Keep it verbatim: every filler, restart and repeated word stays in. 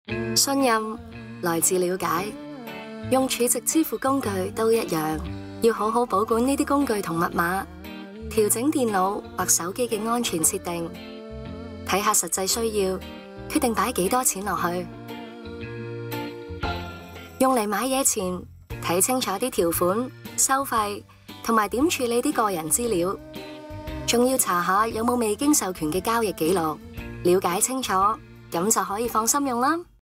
信任來自了解，用儲值支付工具都一樣，要好好保管呢啲工具同密碼，調整電腦或手機嘅安全設定，睇下實際需要，決定擺幾多錢落去。用嚟買嘢前，睇清楚啲條款、收費同埋點處理啲個人資料，仲要查下有冇未經授權嘅交易記錄，了解清楚，咁就可以放心用啦。